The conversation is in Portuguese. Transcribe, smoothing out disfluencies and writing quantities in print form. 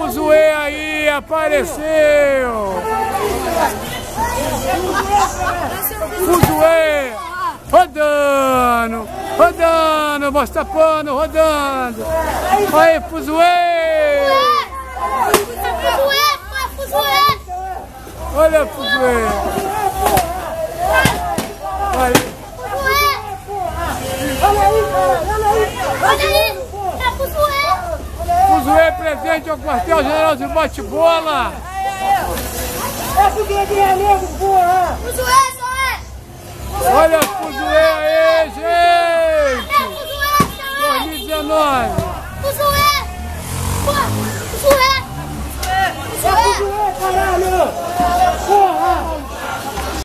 Fuzuê aí, apareceu! Fuzuê! Rodando! Rodando, Mostapano, rodando! Aí, Fuzuê! Olha, Fuzuê! Olha aí! Fuzuê presente ao quartel-general de bate-bola! É porque é mesmo, porra!